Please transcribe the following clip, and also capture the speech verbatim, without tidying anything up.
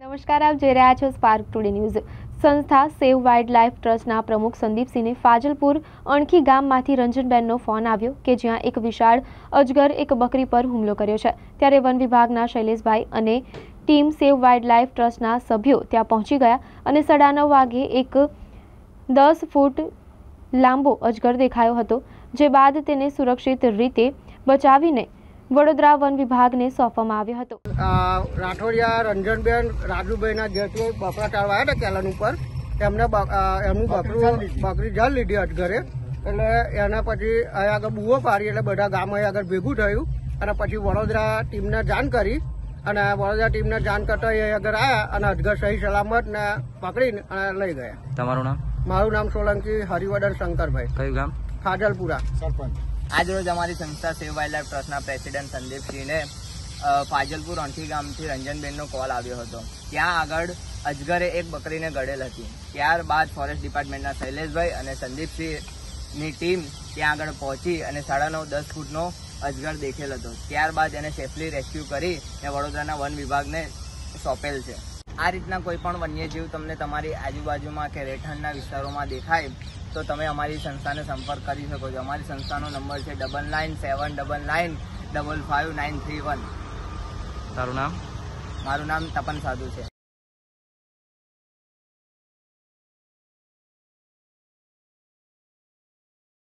નમસ્કાર, આપ જોઈ રહ્યા છો સ્પાર્ક ટુડે ન્યૂઝ। સંસ્થા સેવ વાઇલ્ડ લાઇફ ટ્રસ્ટના પ્રમુખ સંદીપસિંહને ફાજલપુર અણખી ગામમાંથી રંજનબેનનો ફોન આવ્યો કે જ્યાં એક વિશાળ અજગર એક બકરી પર હુમલો કર્યો છે। ત્યારે વન વિભાગના શૈલેષભાઈ અને ટીમ સેવ વાઇલ્ડ લાઇફ ટ્રસ્ટના સભ્યો ત્યાં પહોંચી ગયા અને સાડા નવ વાગે એક દસ ફૂટ લાંબો અજગર દેખાયો હતો, જે બાદ તેને સુરક્ષિત રીતે બચાવીને વડોદરા વન વિભાગને સોંપવામાં આવ્યો હતો। રાઠોડિયા રંજનબેન રાજુભાઈના ઘેરથી બકરા ટાળવા આવ્યા હતા કેલન ઉપર, એમને એમનું બકરું બકરી જલ લીધી અજગરે, એટલે એના પછી અહીંયા આગળ બુઓ પાડી, એટલે બધા ગામ અહીંયા આગળ ભેગું થયું અને પછી વડોદરા ટીમને જાણ કરી અને વડોદરા ટીમને જાણ કરતા અહીંયા આગળ આવ્યા અને અજગર સહી સલામત ને પકડીને લઈ ગયા। તમારું નામ? મારું નામ સોલંકી હરિવર્ધન શંકરભાઈ। કયું ગામ? ફાજલપુરા। સરપંચ। આજ રોજ અમારી સંસ્થા સેવ વાઇલ્ડ લાઇફ ટ્રસ્ટના પ્રેસિડેન્ટ સંદીપસિંહને ફાજલપુર અણખી ગામથી રંજનબેનનો કોલ આવ્યો હતો। ત્યાં આગળ અજગરે એક બકરીને ગળેલ હતી। ત્યારબાદ ફોરેસ્ટ ડિપાર્ટમેન્ટના શૈલેષભાઈ અને સંદીપસિંહની ટીમ ત્યાં આગળ પહોંચી અને સાડા નવ દસ ફૂટનો અજગર દેખેલ હતો। ત્યારબાદ એને સેફલી રેસ્ક્યુ કરી અને વડોદરાના વન વિભાગને સોંપેલ છે। આ રીતના કોઈ પણ વન્યજીવ તમને તમારી આજુબાજુમાં કે રહેઠાણના વિસ્તારોમાં દેખાય તો તમે અમારી સંસ્થાને સંપર્ક કરી શકો છો। અમારી સંસ્થાનો નંબર છે double nine seven double nine double five nine three one. તારું નામ? મારું નામ તપન સાધુ છે।